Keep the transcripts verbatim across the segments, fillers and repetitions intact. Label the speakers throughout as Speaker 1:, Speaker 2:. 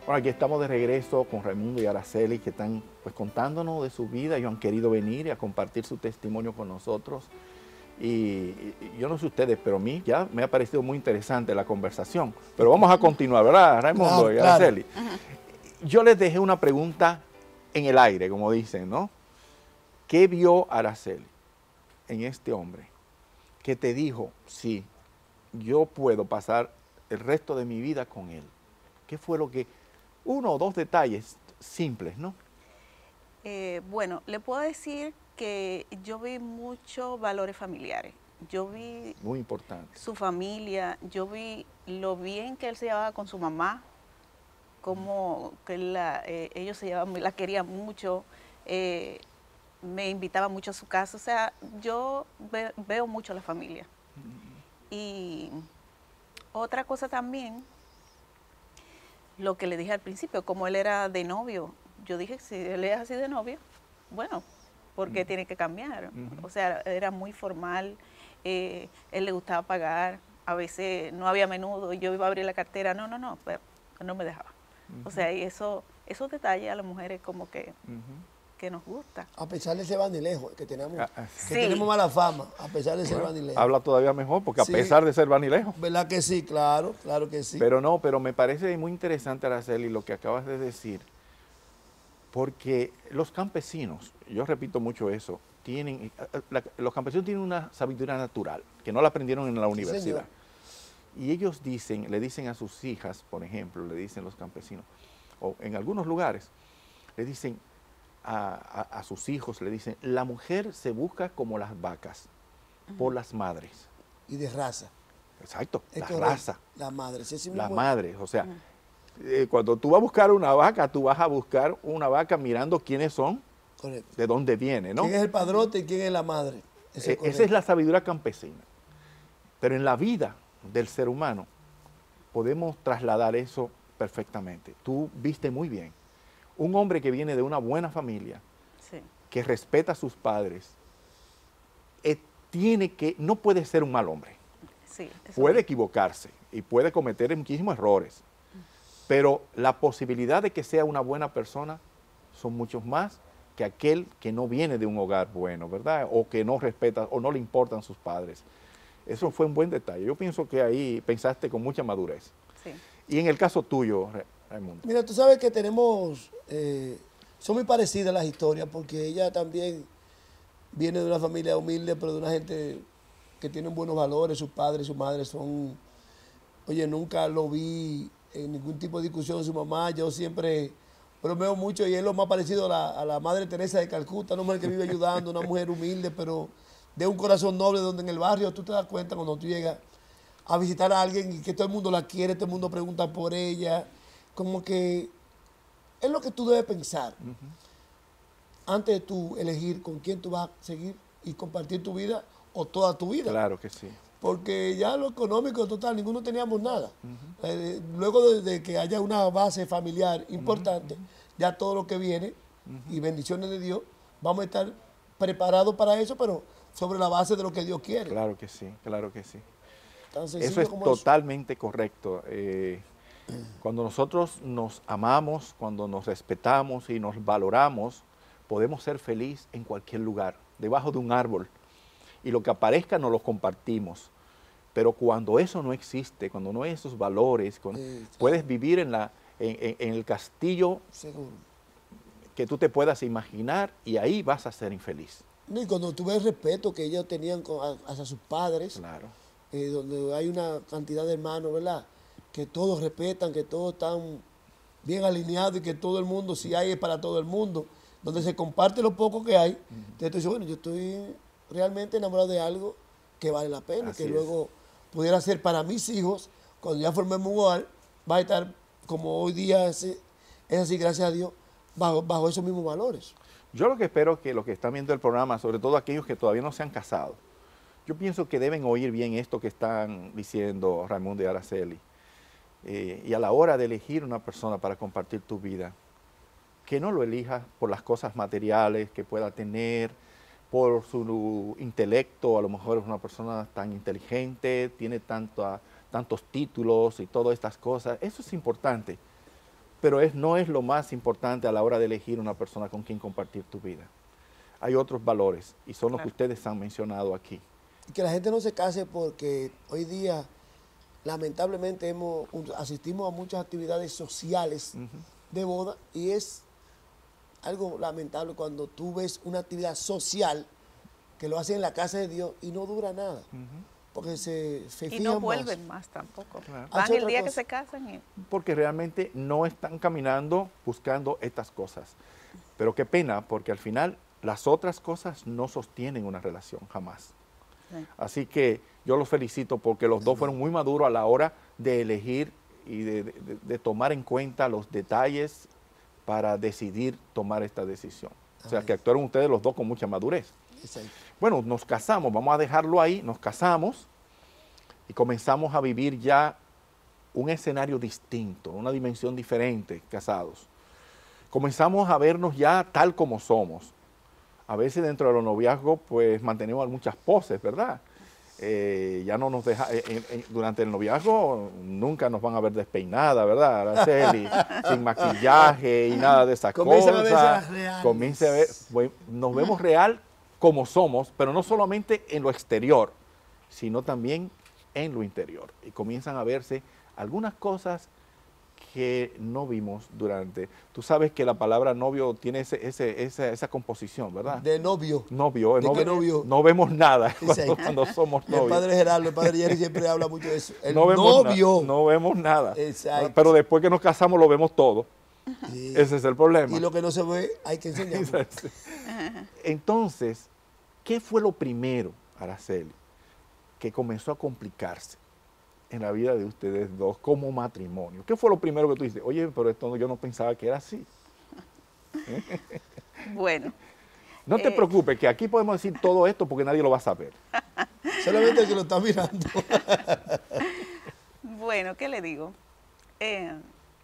Speaker 1: Bueno, aquí estamos de regreso con Raimundo y Araceli, que están pues contándonos de su vida. Ellos han querido venir y a compartir su testimonio con nosotros. Y, y yo no sé ustedes, pero a mí ya me ha parecido muy interesante la conversación. Pero vamos a continuar, ¿verdad, Raimundo
Speaker 2: Claro,
Speaker 1: y
Speaker 2: claro.
Speaker 1: Araceli? Yo les dejé una pregunta en el aire, como dicen, ¿no? ¿Qué vio Araceli en este hombre que te dijo, sí, yo puedo pasar el resto de mi vida con él? ¿Qué fue lo que, uno o dos detalles simples, ¿no?
Speaker 3: Eh, bueno, le puedo decir que yo vi muchos valores familiares. Yo vi
Speaker 1: Muy importante.
Speaker 3: su familia, yo vi lo bien que él se llevaba con su mamá, cómo que la, eh, ellos se llevaban, la querían mucho, eh, me invitaba mucho a su casa. O sea, yo ve, veo mucho a la familia. Y otra cosa también, lo que le dije al principio, como él era de novio, yo dije, si él es así de novio, bueno, ¿por qué tiene que cambiar?
Speaker 1: Uh-huh.
Speaker 3: O sea, era muy formal, eh, él le gustaba pagar, a veces no había menudo, yo iba a abrir la cartera, no, no, no, pero no me dejaba. Uh-huh. O sea, y eso, esos detalles a las mujeres como que, uh-huh. que nos gusta.
Speaker 2: A pesar de ser vanilejo, que tenemos,
Speaker 1: Ah, ah,
Speaker 2: que
Speaker 3: sí.
Speaker 2: tenemos mala fama, a pesar de ser
Speaker 1: bueno,
Speaker 2: vanilejo.
Speaker 1: habla todavía mejor, porque
Speaker 2: Sí.
Speaker 1: a pesar de ser vanilejo.
Speaker 2: ¿Verdad que sí? Claro, claro que sí.
Speaker 1: Pero no, pero me parece muy interesante, Araceli, lo que acabas de decir, porque los campesinos, yo repito mucho eso, tienen, la, los campesinos tienen una sabiduría natural, que no la aprendieron en la universidad. Sí, y ellos dicen, le dicen a sus hijas, por ejemplo, le dicen los campesinos, o en algunos lugares, le dicen a, a, a sus hijos, le dicen, la mujer se busca como las vacas, uh-huh. por las madres.
Speaker 2: Y de raza.
Speaker 1: Exacto,
Speaker 2: es
Speaker 1: la
Speaker 2: correcto.
Speaker 1: raza.
Speaker 2: La madre. Sí, sí,
Speaker 1: la
Speaker 2: muy
Speaker 1: madre, o sea, uh-huh. eh, cuando tú vas a buscar una vaca, tú vas a buscar una vaca mirando quiénes son, correcto. De dónde viene, ¿no?
Speaker 2: ¿Quién es el padrote y quién es la madre?
Speaker 1: Eh, esa es la sabiduría campesina. Pero en la vida del ser humano podemos trasladar eso perfectamente. Tú viste muy bien. Un hombre que viene de una buena familia, sí. que respeta a sus padres, eh, tiene que, no puede ser un mal hombre.
Speaker 3: Sí,
Speaker 1: puede equivocarse y puede cometer muchísimos errores, pero la posibilidad de que sea una buena persona son muchos más que aquel que no viene de un hogar bueno, ¿verdad? O que no respeta o no le importan sus padres. Eso fue un buen detalle. Yo pienso que ahí pensaste con mucha madurez.
Speaker 3: Sí.
Speaker 1: Y en el caso tuyo, Raimundo.
Speaker 2: Mira, tú sabes que tenemos, eh, son muy parecidas las historias, porque ella también viene de una familia humilde, pero de una gente que tienen buenos valores. Sus padres y su madre son, oye, nunca lo vi en ningún tipo de discusión de su mamá. Yo siempre bromeo mucho y es lo más parecido a la, a la Madre Teresa de Calcuta, una mujer que vive ayudando, una mujer humilde, pero de un corazón noble, donde en el barrio tú te das cuenta cuando tú llegas a visitar a alguien y que todo el mundo la quiere, todo el mundo pregunta por ella, como que es lo que tú debes pensar uh-huh. antes de tú elegir con quién tú vas a seguir y compartir tu vida o toda tu vida.
Speaker 1: Claro que sí.
Speaker 2: Porque ya lo económico, total, ninguno teníamos nada. Uh-huh. eh, luego de, de que haya una base familiar importante, uh-huh. ya todo lo que viene uh-huh. y bendiciones de Dios, vamos a estar preparados para eso, pero sobre la base de lo que Dios quiere.
Speaker 1: Claro que sí, claro que sí.
Speaker 2: Entonces,
Speaker 1: eso es totalmente eso. correcto. Eh, cuando nosotros nos amamos, cuando nos respetamos y nos valoramos, podemos ser felices en cualquier lugar, debajo de un árbol. Y lo que aparezca nos lo compartimos. Pero cuando eso no existe, cuando no hay esos valores, cuando, sí, sí. puedes vivir en, la, en, en, en el castillo Seguro. que tú te puedas imaginar y ahí vas a ser infeliz.
Speaker 2: Y cuando tú ves el respeto que ellos tenían hacia sus padres,
Speaker 1: claro.
Speaker 2: eh, donde hay una cantidad de hermanos, ¿verdad?, que todos respetan, que todos están bien alineados y que todo el mundo, si hay, es para todo el mundo, donde se comparte lo poco que hay. Uh-huh. Entonces tú dices, bueno, yo estoy realmente enamorado de algo que vale la pena,
Speaker 1: Así
Speaker 2: que
Speaker 1: es.
Speaker 2: luego pudiera ser para mis hijos, cuando ya formemos un hogar, va a estar como hoy día es, es así, gracias a Dios, bajo, bajo esos mismos valores.
Speaker 1: Yo lo que espero es que los que están viendo el programa, sobre todo aquellos que todavía no se han casado, yo pienso que deben oír bien esto que están diciendo Raimundo y Araceli. Eh, y a la hora de elegir una persona para compartir tu vida, que no lo elijas por las cosas materiales que pueda tener, por su intelecto, a lo mejor es una persona tan inteligente, tiene tanto, tantos títulos y todas estas cosas. Eso es importante, pero es, no es lo más importante a la hora de elegir una persona con quien compartir tu vida. Hay otros valores y son los
Speaker 3: Claro.
Speaker 1: que ustedes han mencionado aquí.
Speaker 2: Y que la gente no se case porque hoy día, lamentablemente, hemos, asistimos a muchas actividades sociales
Speaker 1: Ujú.
Speaker 2: de boda y es algo lamentable cuando tú ves una actividad social que lo hacen en la casa de Dios y no dura nada.
Speaker 1: Ujú.
Speaker 2: Porque se, se
Speaker 3: Y
Speaker 2: fijan
Speaker 3: no
Speaker 2: más.
Speaker 3: vuelven más tampoco.
Speaker 1: Claro.
Speaker 3: Van
Speaker 2: Hace
Speaker 3: el
Speaker 2: otra
Speaker 3: día que
Speaker 2: cosa.
Speaker 3: se casan y
Speaker 1: Porque realmente no están caminando buscando estas cosas. Pero qué pena, porque al final las otras cosas no sostienen una relación, jamás.
Speaker 3: sí.
Speaker 1: Así que yo los felicito porque los dos fueron muy maduros a la hora de elegir y de, de- de tomar en cuenta los detalles para decidir tomar esta decisión. O sea,
Speaker 2: Amén.
Speaker 1: que actuaron ustedes los dos con mucha madurez.
Speaker 2: Exacto.
Speaker 1: Bueno, nos casamos, vamos a dejarlo ahí, nos casamos y comenzamos a vivir ya un escenario distinto, una dimensión diferente, casados. Comenzamos a vernos ya tal como somos. A veces dentro de los noviazgos, pues mantenemos muchas poses, ¿verdad? Eh, ya no nos deja, eh, eh, eh, durante el noviazgo nunca nos van a ver despeinadas, ¿verdad, Araceli? Sin maquillaje y nada de esas
Speaker 2: Comienzan a verse
Speaker 1: cosas.
Speaker 2: las reales.
Speaker 1: Comienza a ver, bueno, nos vemos real como somos, pero no solamente en lo exterior, sino también en lo interior. Y comienzan a verse algunas cosas que no vimos durante. Tú sabes que la palabra novio tiene ese, ese, esa, esa composición, ¿verdad?
Speaker 2: De novio.
Speaker 1: Novio,
Speaker 2: ¿De
Speaker 1: no,
Speaker 2: qué
Speaker 1: ve-
Speaker 2: novio?
Speaker 1: no vemos nada cuando,
Speaker 2: Exacto.
Speaker 1: cuando somos
Speaker 2: El
Speaker 1: novios.
Speaker 2: padre Gerardo, el padre Jerry siempre habla mucho de eso. El
Speaker 1: no vemos na-
Speaker 2: novio.
Speaker 1: no vemos nada.
Speaker 2: Exacto.
Speaker 1: Pero después que nos casamos lo vemos todo.
Speaker 2: Sí.
Speaker 1: Ese es el problema.
Speaker 2: Y lo que no se ve hay que enseñarlo.
Speaker 1: Entonces, ¿qué fue lo primero, Araceli, que comenzó a complicarse en la vida de ustedes dos como matrimonio? ¿Qué fue lo primero que tú dices? Oye, pero esto no- yo no pensaba que era así.
Speaker 3: Bueno,
Speaker 1: No te
Speaker 3: Eh.
Speaker 1: preocupes, que aquí podemos decir todo esto porque nadie lo va a saber.
Speaker 2: Solamente el que lo está mirando.
Speaker 3: bueno, ¿qué le digo? Eh,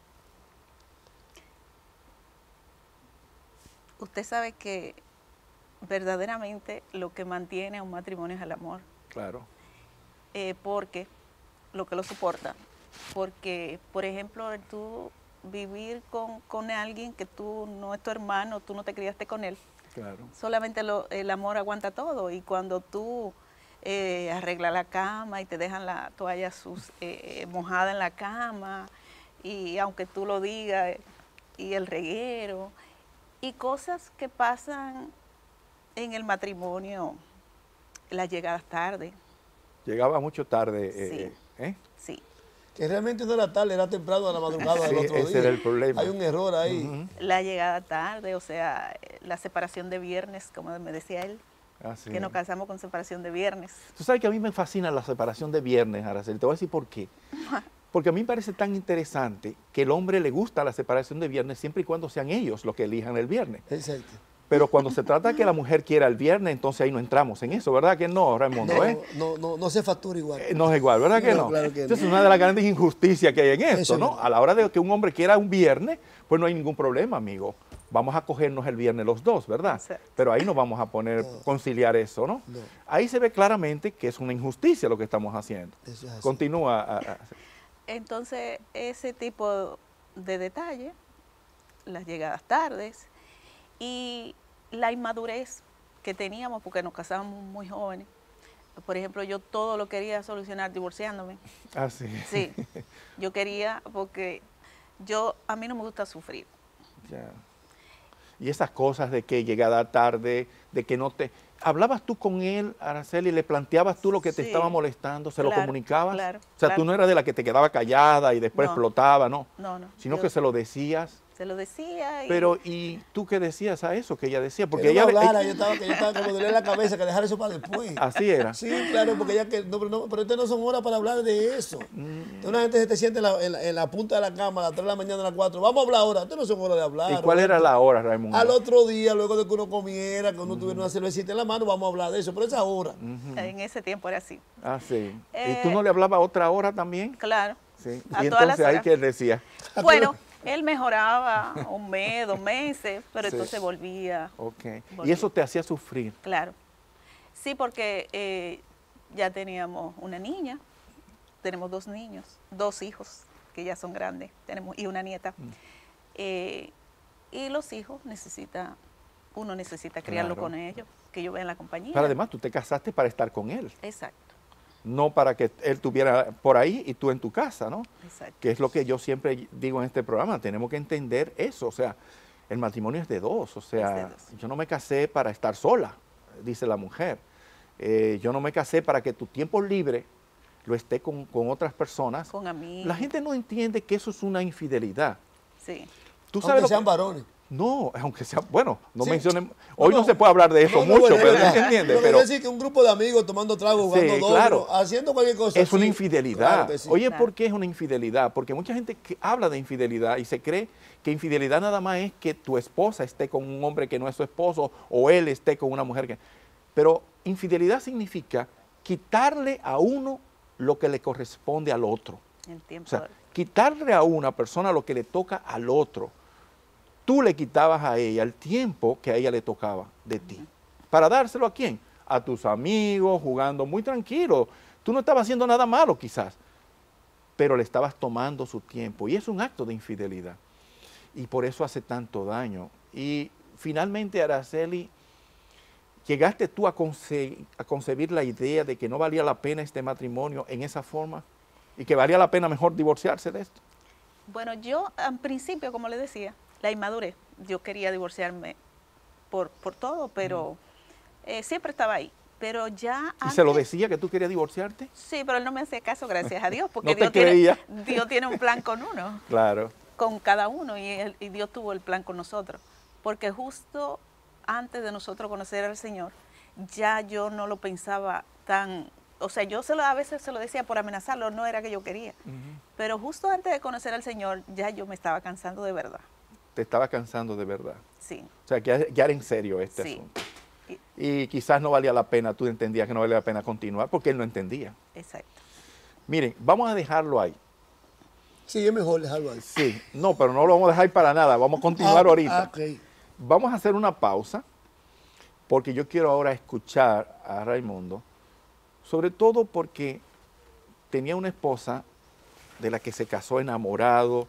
Speaker 3: usted sabe que verdaderamente lo que mantiene a un matrimonio es el amor,
Speaker 1: Claro.
Speaker 3: eh, porque lo que lo soporta, porque, por ejemplo, el tú vivir con, con alguien que tú no es tu hermano, tú no te criaste con él,
Speaker 1: Claro.
Speaker 3: solamente lo- el amor aguanta todo, y cuando tú eh, arreglas la cama y te dejan la toalla sus, eh, mojada en la cama, y aunque tú lo digas, eh, y el reguero, y cosas que pasan en el matrimonio, las llegadas tarde,
Speaker 1: Llegaba mucho tarde. eh, ¿eh?
Speaker 3: sí,
Speaker 2: Que realmente no era tarde, era temprano a la madrugada
Speaker 1: Sí,
Speaker 2: del otro
Speaker 1: ese
Speaker 2: día.
Speaker 1: era el problema.
Speaker 2: Hay un error ahí.
Speaker 1: Ujú.
Speaker 3: la llegada tarde, o sea, eh, la separación de viernes, como me decía él,
Speaker 1: Así
Speaker 3: que nos
Speaker 1: es.
Speaker 3: casamos con separación de viernes.
Speaker 1: Tú sabes que a mí me fascina la separación de viernes, Araceli. Te voy a decir por qué. Porque a mí me parece tan interesante que el hombre le gusta la separación de viernes siempre y cuando sean ellos los que elijan el viernes.
Speaker 2: Exacto.
Speaker 1: Pero cuando se trata de que la mujer quiera el viernes, entonces ahí no entramos en eso, ¿verdad que no, Raimundo?
Speaker 2: No,
Speaker 1: ¿eh?
Speaker 2: no, no, no se factura igual.
Speaker 1: Eh, No es igual, ¿verdad que
Speaker 2: No,
Speaker 1: no?
Speaker 2: claro que no.
Speaker 1: Entonces es una de las grandes injusticias que hay en esto,
Speaker 2: Eso es
Speaker 1: ¿no?
Speaker 2: verdad.
Speaker 1: A la hora de que un hombre quiera un viernes, pues no hay ningún problema, amigo. Vamos a cogernos el viernes los dos, ¿verdad?
Speaker 3: Exacto.
Speaker 1: Pero ahí no vamos a poner,
Speaker 2: No.
Speaker 1: conciliar eso, ¿no?
Speaker 2: No.
Speaker 1: Ahí se ve claramente que es una injusticia lo que estamos haciendo.
Speaker 2: Eso es así.
Speaker 1: Continúa. a- a-
Speaker 3: Entonces, ese tipo de detalle, las llegadas tardes y la inmadurez que teníamos porque nos casábamos muy jóvenes. Por ejemplo, yo todo lo quería solucionar divorciándome.
Speaker 1: Ah, sí.
Speaker 3: Sí, yo quería porque yo a mí no me gusta sufrir.
Speaker 1: Ya. Y esas cosas de que llegada tarde, de que no te... ¿Hablabas tú con él, Araceli, le planteabas tú lo que te
Speaker 3: Sí.
Speaker 1: estaba molestando? ¿Se lo
Speaker 3: Claro,
Speaker 1: comunicabas?
Speaker 3: claro,
Speaker 1: O sea,
Speaker 3: claro.
Speaker 1: tú no eras de la que te quedaba callada y después
Speaker 3: No.
Speaker 1: explotaba, ¿no?
Speaker 3: No, no.
Speaker 1: Sino
Speaker 3: yo
Speaker 1: que se lo decías.
Speaker 3: se lo decía y
Speaker 1: Pero, ¿y tú qué decías a eso que ella decía? Porque
Speaker 2: Que no
Speaker 1: ella...
Speaker 2: me hablara, yo estaba, que yo estaba como dolía la cabeza, que dejara eso para después.
Speaker 1: Así era.
Speaker 2: Sí, claro, porque ya que, no, pero, no, pero estas no son horas para hablar de eso.
Speaker 1: Mm.
Speaker 2: Una gente se te siente en la, en la- en la punta de la cama a las tres de la mañana, a las cuatro. Vamos a hablar ahora. Estas no son horas de hablar.
Speaker 1: ¿Y cuál era
Speaker 2: Roberto.
Speaker 1: la hora, Raimundo?
Speaker 2: Al otro día, luego de que uno comiera, que uno tuviera una cervecita en la mano, vamos a hablar de eso. Pero esa hora.
Speaker 3: en ese tiempo era así.
Speaker 1: Ah, sí.
Speaker 3: Eh,
Speaker 1: ¿Y tú no le hablabas otra hora también?
Speaker 3: Claro.
Speaker 1: Sí.
Speaker 3: A
Speaker 1: Y
Speaker 3: todas las
Speaker 1: entonces ahí
Speaker 3: horas.
Speaker 1: que él decía,
Speaker 3: Bueno, él mejoraba un mes, dos meses, pero
Speaker 1: Sí.
Speaker 3: entonces volvía.
Speaker 1: ok. Y
Speaker 3: Volví.
Speaker 1: eso te hacía sufrir.
Speaker 3: Claro. Sí, porque eh, ya teníamos una niña, tenemos dos niños, dos hijos que ya son grandes, tenemos y una nieta. Eh, y los hijos necesita, uno necesita criarlo
Speaker 1: Claro.
Speaker 3: con ellos, que ellos vean la compañía.
Speaker 1: Pero además tú te casaste para estar con él,
Speaker 3: Exacto,
Speaker 1: no para que él estuviera por ahí y tú en tu casa, ¿no?
Speaker 3: exacto.
Speaker 1: Que es lo que yo siempre digo en este programa, tenemos que entender eso, o sea, el matrimonio es de dos, o sea,
Speaker 3: Es de dos.
Speaker 1: yo no me casé para estar sola, dice la mujer. Eh, yo no me casé para que tu tiempo libre lo esté con, con otras personas.
Speaker 3: Con amigos.
Speaker 1: La gente no entiende que eso es una infidelidad.
Speaker 3: Sí.
Speaker 1: Tú
Speaker 2: Aunque
Speaker 1: sabes lo
Speaker 2: sean
Speaker 1: que-
Speaker 2: varones.
Speaker 1: No, aunque sea, bueno, no
Speaker 2: Sí.
Speaker 1: mencionen, hoy no,
Speaker 2: no.
Speaker 1: se puede hablar de eso
Speaker 2: No, no,
Speaker 1: mucho,
Speaker 2: es
Speaker 1: pero
Speaker 2: verdad.
Speaker 1: ¿entiendes?
Speaker 2: Lo que
Speaker 1: Pero
Speaker 2: quiero decir que un grupo de amigos tomando trago, jugando
Speaker 1: Sí,
Speaker 2: dominó,
Speaker 1: claro.
Speaker 2: haciendo cualquier cosa.
Speaker 1: es una
Speaker 2: así,
Speaker 1: infidelidad.
Speaker 2: claro que sí.
Speaker 1: Oye,
Speaker 3: Claro.
Speaker 1: ¿por qué es una infidelidad? Porque mucha gente que habla de infidelidad y se cree que infidelidad nada más es que tu esposa esté con un hombre que no es su esposo o él esté con una mujer que... Pero infidelidad significa quitarle a uno lo que le corresponde al otro.
Speaker 3: El tiempo.
Speaker 1: O sea, quitarle a una persona lo que le toca al otro. Tú le quitabas a ella el tiempo que a ella le tocaba de ti. ¿Para dárselo a quién? A tus amigos, jugando muy tranquilo. Tú no estabas haciendo nada malo quizás, pero le estabas tomando su tiempo. Y es un acto de infidelidad. Y por eso hace tanto daño. Y finalmente, Araceli, ¿llegaste tú a, conce- a concebir la idea de que no valía la pena este matrimonio en esa forma? ¿Y que valía la pena mejor divorciarse de esto?
Speaker 3: Bueno, yo al principio, como le decía, la inmadurez. Yo quería divorciarme por, por todo, pero eh, siempre estaba ahí. Pero ya
Speaker 1: ¿Y
Speaker 3: antes,
Speaker 1: se lo decía que tú querías divorciarte?
Speaker 3: Sí, pero él no me hacía caso, gracias a Dios, porque
Speaker 1: No te
Speaker 3: Dios, tiene,
Speaker 1: creía.
Speaker 3: Dios tiene un plan con uno,
Speaker 1: Claro.
Speaker 3: con cada uno, y, él- y Dios tuvo el plan con nosotros. Porque justo antes de nosotros conocer al Señor, ya yo no lo pensaba tan... O sea, yo se lo, a veces se lo decía por amenazarlo, no era que yo quería. Pero justo antes de conocer al Señor, ya yo me estaba cansando de verdad.
Speaker 1: Te estaba cansando de verdad.
Speaker 3: Sí,
Speaker 1: O sea, que ya era en serio este
Speaker 3: sí,
Speaker 1: asunto.
Speaker 3: y-
Speaker 1: Y quizás no valía la pena, tú entendías que no valía la pena continuar porque él no entendía.
Speaker 3: exacto.
Speaker 1: Miren, vamos a dejarlo ahí.
Speaker 2: Sí, es mejor dejarlo ahí.
Speaker 1: Sí, no, pero no lo vamos a dejar para nada, vamos a continuar
Speaker 2: Ah,
Speaker 1: ahorita.
Speaker 2: ah, ok.
Speaker 1: Vamos a hacer una pausa porque yo quiero ahora escuchar a Raimundo, sobre todo porque tenía una esposa de la que se casó enamorado,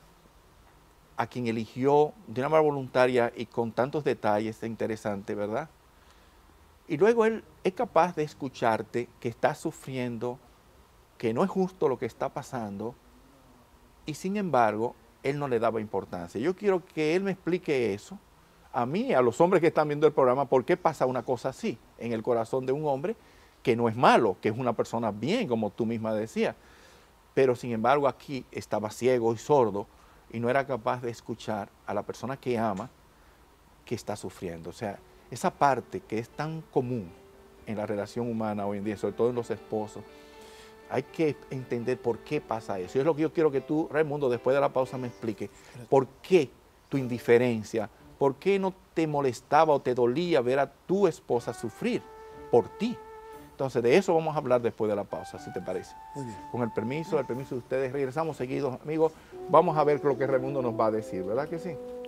Speaker 1: a quien eligió de una manera voluntaria y con tantos detalles interesantes, ¿verdad? Y luego él es capaz de escucharte que estás sufriendo, que no es justo lo que está pasando, y sin embargo, él no le daba importancia. Yo quiero que él me explique eso, a mí, a los hombres que están viendo el programa, por qué pasa una cosa así en el corazón de un hombre que no es malo, que es una persona bien, como tú misma decías, pero sin embargo aquí estaba ciego y sordo y no era capaz de escuchar a la persona que ama que está sufriendo. O sea, esa parte que es tan común en la relación humana hoy en día, sobre todo en los esposos, hay que entender por qué pasa eso. Y es lo que yo quiero que tú, Raimundo, después de la pausa me explique. ¿Por qué tu indiferencia? ¿Por qué no te molestaba o te dolía ver a tu esposa sufrir por ti? Entonces, de eso vamos a hablar después de la pausa, si te parece.
Speaker 2: Muy bien.
Speaker 1: Con el permiso, el permiso de ustedes, regresamos seguidos, amigos. Vamos a ver lo que Raimundo nos va a decir, ¿verdad que sí?